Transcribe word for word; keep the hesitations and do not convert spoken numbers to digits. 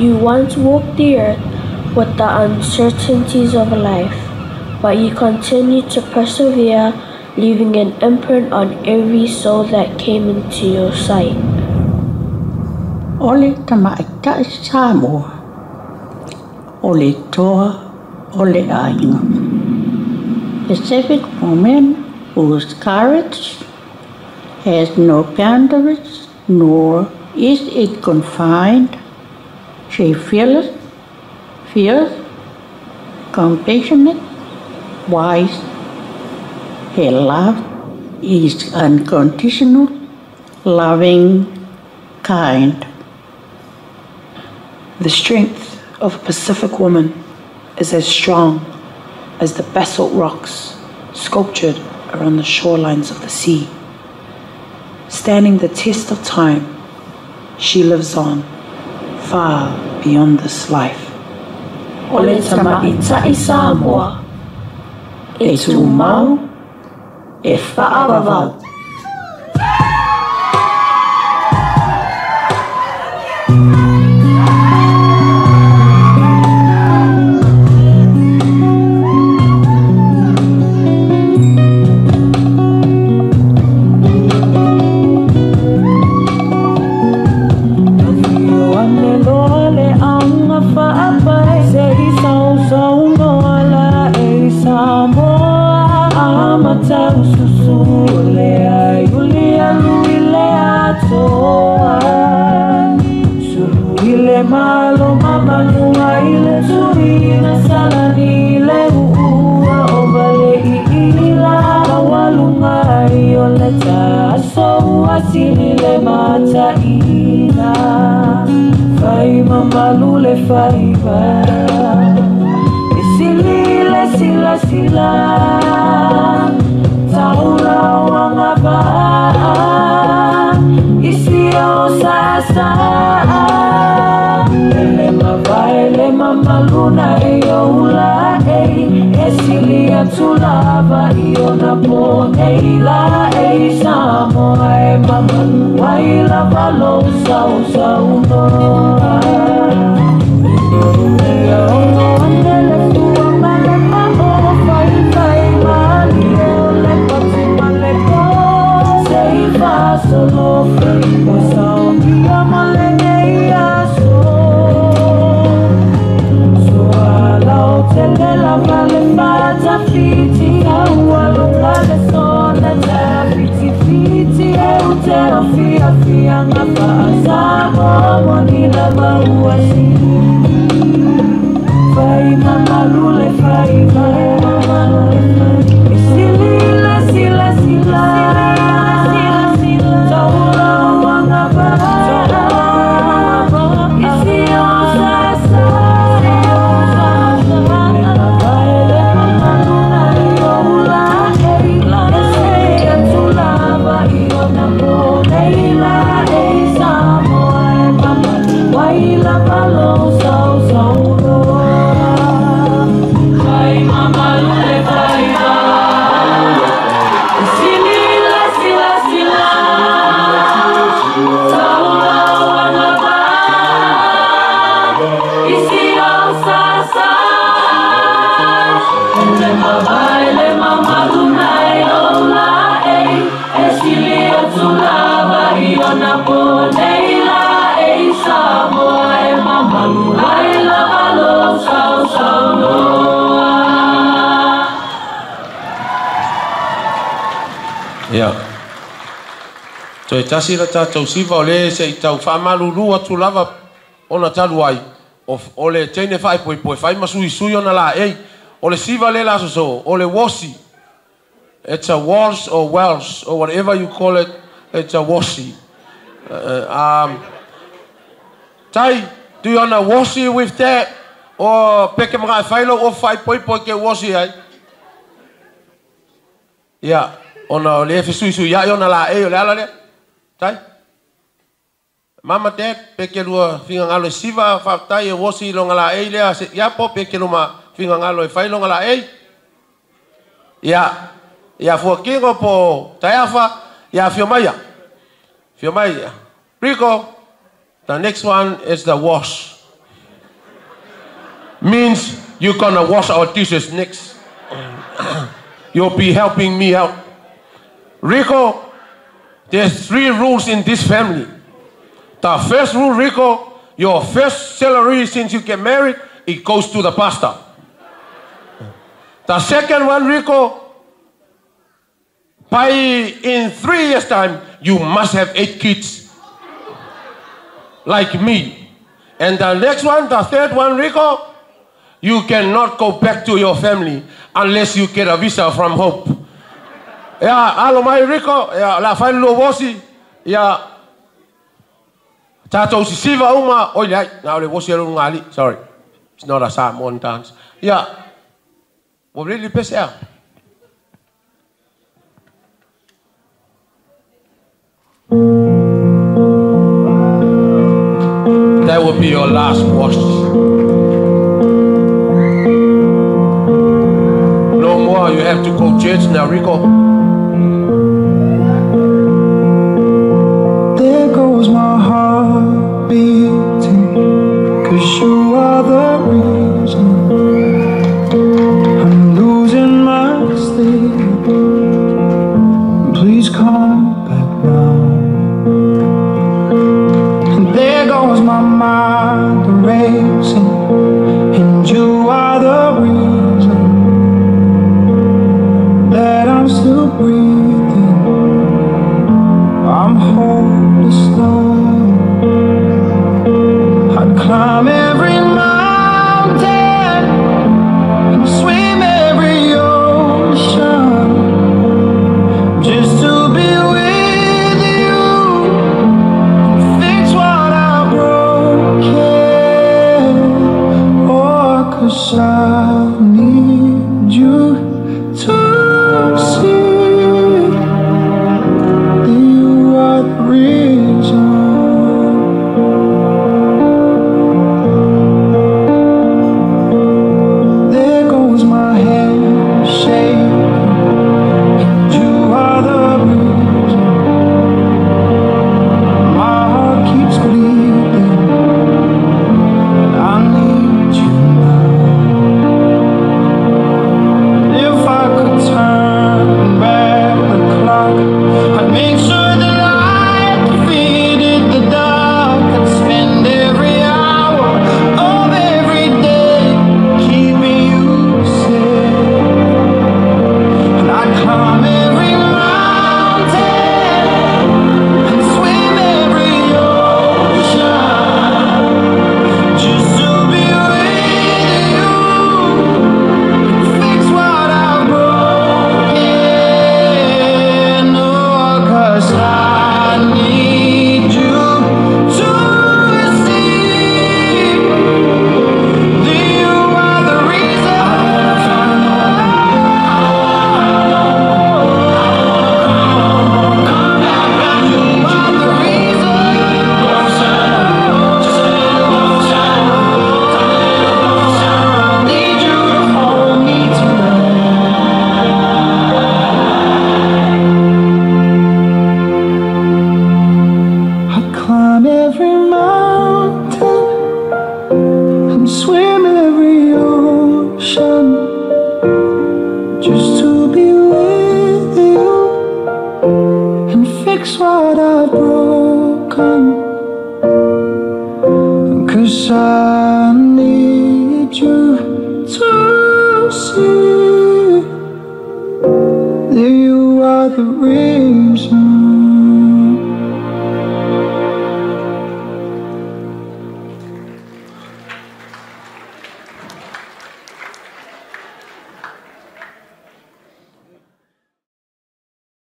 You once walked the earth with the uncertainties of life, but you continued to persevere, leaving an imprint on every soul that came into your sight. Ole tamaita Samoa, ole toa, ole ainga. Pacific woman whose courage has no boundaries, nor is it confined. She fearless, fierce, compassionate, wise. Her love is unconditional, loving, kind. The strength of a Pacific woman is as strong as the basalt rocks sculptured around the shorelines of the sea. Standing the test of time, she lives on, far beyond this life. Ole tamaita I Samoa, e tu mau, e whaavavau. Malo mama nua ile tui na salani le uua ovale ila kawalunga ioleta so asili le mata ina fai mama lule fai ba isili le sila sila taula wanga ba isi o sasa Ele mama luna e oula e esilia tulava iona po e la e Samoa e mama lua i la valo sau sau noa e ono andele tua male mamo fai fai mali e ole pati male po sei fa solo fei pasao ia male nei aso Telela vale fata fiti Aua lunga le sona ta fiti fiti E utero fia fia ngapa asamo Moni la maua si Fai mama lule fai mama Isili la sila sila Taula wanga ba Isi osasa Yeah. So e tasi la tātou siva o le se i tau whamalulu atu lava ona talu ai. O le teine whai poi poi whai masui sui ona la ei. O le siva le la so o le wasi. It's a waltz or wells or whatever you call it. It's a wasi. Uh, um, Tai, do you wanna wasi with that? Or peke mga whailo o whai poi poi ke wasi ai? Yeah. Ona le fe sui sui ya ona la e le ala le tai mama te peke lua finga ngalo siva fa tai e wosi longa la e le ya po peke luma finga ngalo e fai longa la e ya ya fo kingo po taiafa ya fio maya fio maya Rico, the next one is the wash means you're gonna wash our dishes next. You'll be helping me out. Rico, there's three rules in this family. The first rule, Rico, your first salary since you get married, it goes to the pastor. The second one, Rico, by in three years' time, you must have eight kids, like me. And the next one, the third one, Rico, you cannot go back to your family unless you get a visa from Hope. Yeah, alo mai Rico, yeah, la fai lo vosi, yeah. Tato si siva uma, oi lai, na ole vosi alo ngali, sorry. It's not a Samoan dance. Yeah. What really pissed out? That would be your last wash. No more, you have to go church now, Rico. There goes my heart beating, 'cause you are the reason I'm losing my sleep. Please come back now. And there goes my mind racing, and you are the reason that I'm still breathing. I'm hopeless now. I'd climb every mountain and swim every ocean just to be with you and fix what I've broken. Oh, 'cause I need you to see that you are the reason. There goes my hand shaking, and you are the reason. My heart keeps bleeding, and I need you now. If I could turn back the clock, I'd make sure the light defeated the dark. I'd spend every hour of every day keeping you safe. And I'd climb every mountain and swim every ocean just to be with you and fix what I've broken. Oh, 'cause I need you to see that you are the reason. You are the reason. I need you to hold me tonight. I'd climb every mountain and swim every ocean just to be with you and fix what I've broken. 'Cause I need you to see that you are the reason.